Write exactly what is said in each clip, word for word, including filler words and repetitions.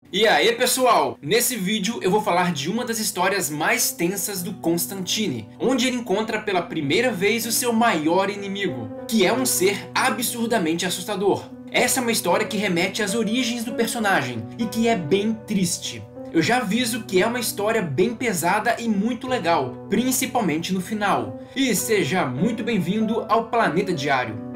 E aí pessoal, nesse vídeo eu vou falar de uma das histórias mais tensas do Constantine, onde ele encontra pela primeira vez o seu maior inimigo, que é um ser absurdamente assustador. Essa é uma história que remete às origens do personagem, e que é bem triste. Eu já aviso que é uma história bem pesada e muito legal, principalmente no final. E seja muito bem-vindo ao Planeta Diário.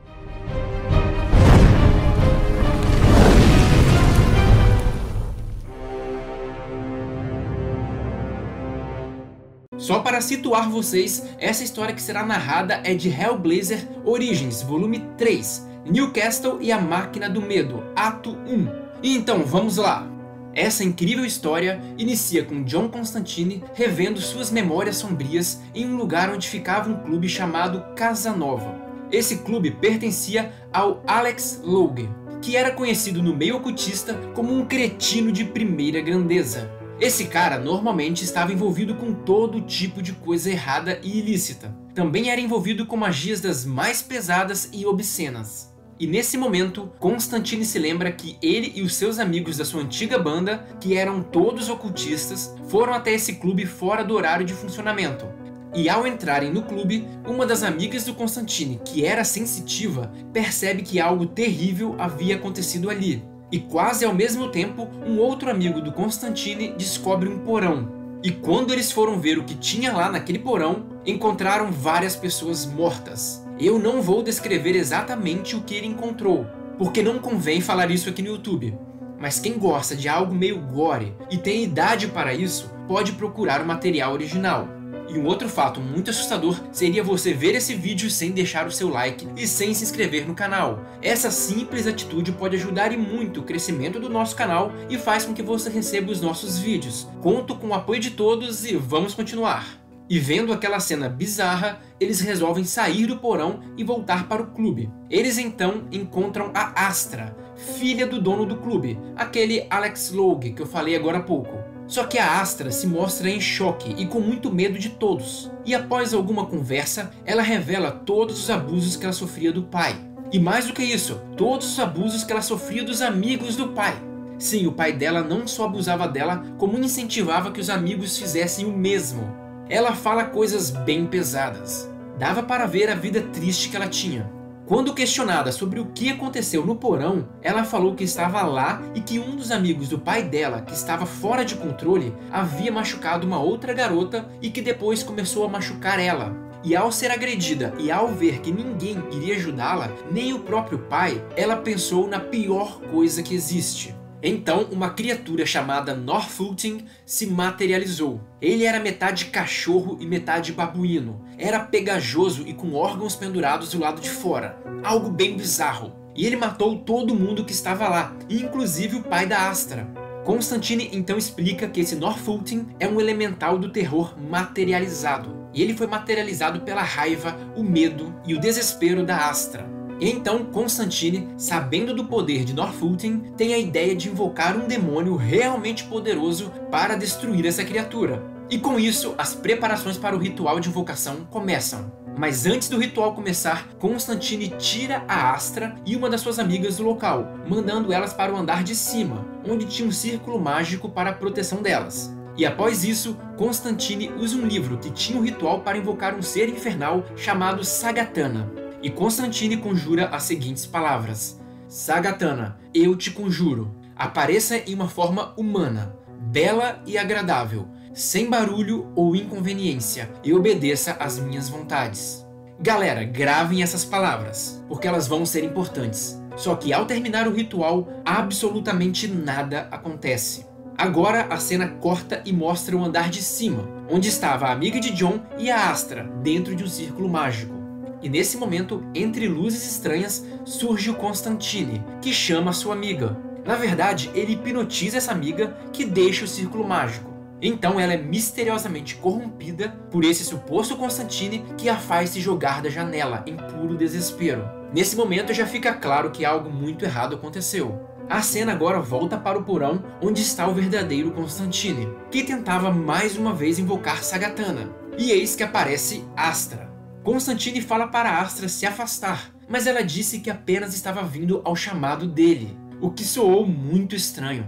Só para situar vocês, essa história que será narrada é de Hellblazer Origins, volume três, Newcastle e a Máquina do Medo, ato um. E então, vamos lá! Essa incrível história inicia com John Constantine revendo suas memórias sombrias em um lugar onde ficava um clube chamado Casa Nova. Esse clube pertencia ao Alex Logue, que era conhecido no meio ocultista como um cretino de primeira grandeza. Esse cara normalmente estava envolvido com todo tipo de coisa errada e ilícita. Também era envolvido com magias das mais pesadas e obscenas. E nesse momento, Constantine se lembra que ele e os seus amigos da sua antiga banda, que eram todos ocultistas, foram até esse clube fora do horário de funcionamento. E ao entrarem no clube, uma das amigas do Constantine, que era sensitiva, percebe que algo terrível havia acontecido ali. E quase ao mesmo tempo, um outro amigo do Constantine descobre um porão. E quando eles foram ver o que tinha lá naquele porão, encontraram várias pessoas mortas. Eu não vou descrever exatamente o que ele encontrou, porque não convém falar isso aqui no YouTube. Mas quem gosta de algo meio gore e tem idade para isso, pode procurar o material original. E um outro fato muito assustador seria você ver esse vídeo sem deixar o seu like e sem se inscrever no canal. Essa simples atitude pode ajudar e muito o crescimento do nosso canal e faz com que você receba os nossos vídeos. Conto com o apoio de todos e vamos continuar. E vendo aquela cena bizarra, eles resolvem sair do porão e voltar para o clube. Eles então encontram a Astra, filha do dono do clube, aquele Alex Logue que eu falei agora há pouco. Só que a Astra se mostra em choque e com muito medo de todos. E após alguma conversa, ela revela todos os abusos que ela sofria do pai. E mais do que isso, todos os abusos que ela sofria dos amigos do pai. Sim, o pai dela não só abusava dela, como incentivava que os amigos fizessem o mesmo. Ela fala coisas bem pesadas. Dava para ver a vida triste que ela tinha. Quando questionada sobre o que aconteceu no porão, ela falou que estava lá e que um dos amigos do pai dela, que estava fora de controle, havia machucado uma outra garota e que depois começou a machucar ela. E ao ser agredida e ao ver que ninguém iria ajudá-la, nem o próprio pai, ela pensou na pior coisa que existe. Então, uma criatura chamada Northulding se materializou. Ele era metade cachorro e metade babuíno. Era pegajoso e com órgãos pendurados do lado de fora. Algo bem bizarro. E ele matou todo mundo que estava lá, inclusive o pai da Astra. Constantine então explica que esse Northulding é um elemental do terror materializado. E ele foi materializado pela raiva, o medo e o desespero da Astra. Então Constantine, sabendo do poder de Northulding, tem a ideia de invocar um demônio realmente poderoso para destruir essa criatura. E com isso, as preparações para o ritual de invocação começam. Mas antes do ritual começar, Constantine tira a Astra e uma das suas amigas do local, mandando elas para o andar de cima, onde tinha um círculo mágico para a proteção delas. E após isso, Constantine usa um livro que tinha um ritual para invocar um ser infernal chamado Sagatana. E Constantine conjura as seguintes palavras: Sagatana, eu te conjuro, apareça em uma forma humana, bela e agradável, sem barulho ou inconveniência, e obedeça às minhas vontades. Galera, gravem essas palavras, porque elas vão ser importantes. Só que ao terminar o ritual, absolutamente nada acontece. Agora a cena corta e mostra o andar de cima, onde estava a amiga de John e a Astra, dentro de um círculo mágico. E nesse momento, entre luzes estranhas, surge o Constantine, que chama a sua amiga. Na verdade, ele hipnotiza essa amiga, que deixa o círculo mágico. Então ela é misteriosamente corrompida por esse suposto Constantine, que a faz se jogar da janela, em puro desespero. Nesse momento já fica claro que algo muito errado aconteceu. A cena agora volta para o porão, onde está o verdadeiro Constantine, que tentava mais uma vez invocar Sagatana. E eis que aparece Astra. Constantine fala para Astra se afastar, mas ela disse que apenas estava vindo ao chamado dele, o que soou muito estranho.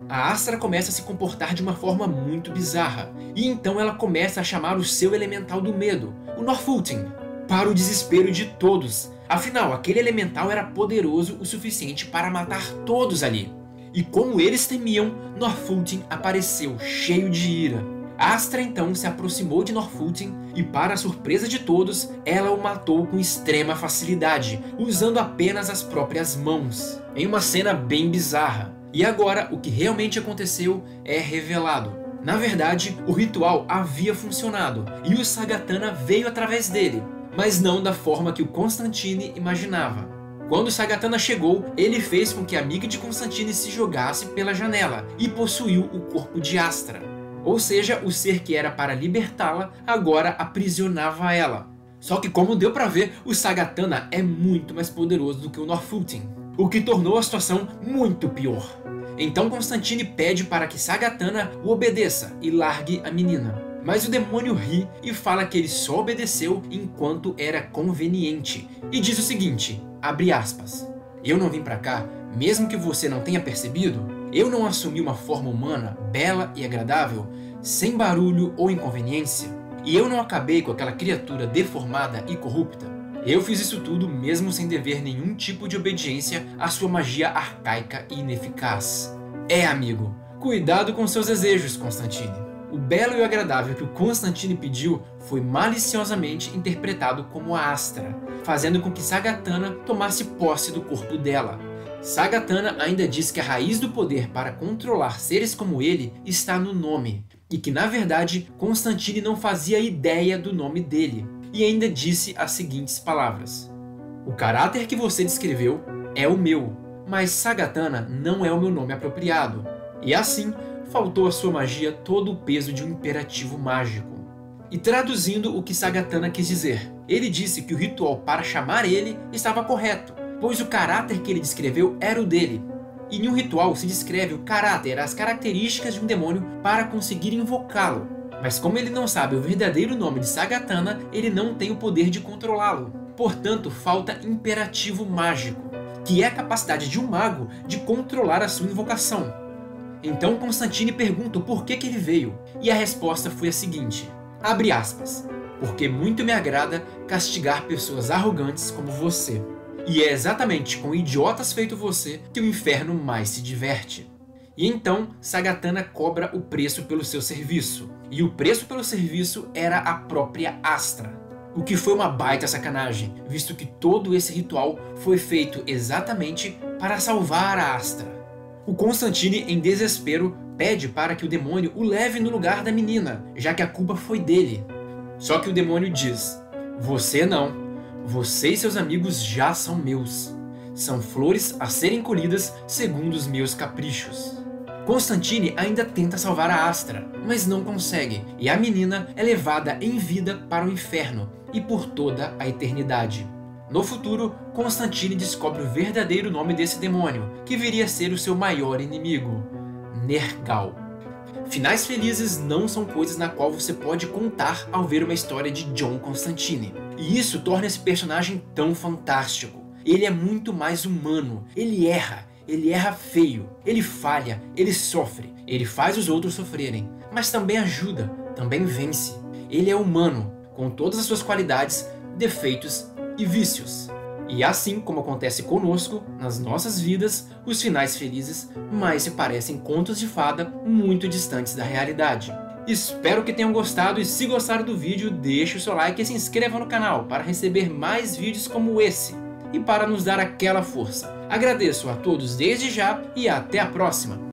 a Astra começa a se comportar de uma forma muito bizarra, e então ela começa a chamar o seu elemental do medo, o Northuldin, para o desespero de todos. Afinal, aquele elemental era poderoso o suficiente para matar todos ali. E como eles temiam, Northuldin apareceu cheio de ira. Astra então se aproximou de Northuldin e, para a surpresa de todos, ela o matou com extrema facilidade, usando apenas as próprias mãos, em uma cena bem bizarra. E agora, o que realmente aconteceu é revelado. Na verdade, o ritual havia funcionado, e o Sagatana veio através dele, mas não da forma que o Constantine imaginava. Quando Sagatana chegou, ele fez com que a amiga de Constantine se jogasse pela janela e possuiu o corpo de Astra. Ou seja, o ser que era para libertá-la, agora aprisionava ela. Só que, como deu pra ver, o Sagatana é muito mais poderoso do que o Northuldin, o que tornou a situação muito pior. Então Constantine pede para que Sagatana o obedeça e largue a menina. Mas o demônio ri e fala que ele só obedeceu enquanto era conveniente. E diz o seguinte, abre aspas, eu não vim pra cá, mesmo que você não tenha percebido, eu não assumi uma forma humana, bela e agradável, sem barulho ou inconveniência. E eu não acabei com aquela criatura deformada e corrupta. Eu fiz isso tudo mesmo sem dever nenhum tipo de obediência à sua magia arcaica e ineficaz. É, amigo, cuidado com seus desejos, Constantine. O belo e o agradável que o Constantine pediu foi maliciosamente interpretado como a Astra, fazendo com que Sagatana tomasse posse do corpo dela. Sagatana ainda diz que a raiz do poder para controlar seres como ele está no nome, e que na verdade Constantine não fazia ideia do nome dele, e ainda disse as seguintes palavras: o caráter que você descreveu é o meu, mas Sagatana não é o meu nome apropriado, e assim faltou à sua magia todo o peso de um imperativo mágico. E traduzindo o que Sagatana quis dizer, ele disse que o ritual para chamar ele estava correto, pois o caráter que ele descreveu era o dele. E em um ritual se descreve o caráter, as características de um demônio para conseguir invocá-lo. Mas como ele não sabe o verdadeiro nome de Sagatana, ele não tem o poder de controlá-lo. Portanto, falta imperativo mágico, que é a capacidade de um mago de controlar a sua invocação. Então Constantine pergunta o porquê que ele veio, e a resposta foi a seguinte, abre aspas, porque muito me agrada castigar pessoas arrogantes como você. E é exatamente com idiotas feito você que o inferno mais se diverte. E então Sagatana cobra o preço pelo seu serviço, e o preço pelo serviço era a própria Astra. O que foi uma baita sacanagem, visto que todo esse ritual foi feito exatamente para salvar a Astra. O Constantine, em desespero, pede para que o demônio o leve no lugar da menina, já que a culpa foi dele. Só que o demônio diz, você não, você e seus amigos já são meus. São flores a serem colhidas segundo os meus caprichos. Constantine ainda tenta salvar a Astra, mas não consegue, e a menina é levada em vida para o inferno, e por toda a eternidade. No futuro, Constantine descobre o verdadeiro nome desse demônio, que viria a ser o seu maior inimigo, Nergal. Finais felizes não são coisas na qual você pode contar ao ver uma história de John Constantine. E isso torna esse personagem tão fantástico. Ele é muito mais humano, ele erra, ele erra feio, ele falha, ele sofre, ele faz os outros sofrerem, mas também ajuda, também vence. Ele é humano, com todas as suas qualidades, defeitos e vícios. E assim como acontece conosco, nas nossas vidas, os finais felizes mais se parecem contos de fada muito distantes da realidade. Espero que tenham gostado, e se gostaram do vídeo, deixe o seu like e se inscreva no canal para receber mais vídeos como esse e para nos dar aquela força. Agradeço a todos desde já e até a próxima!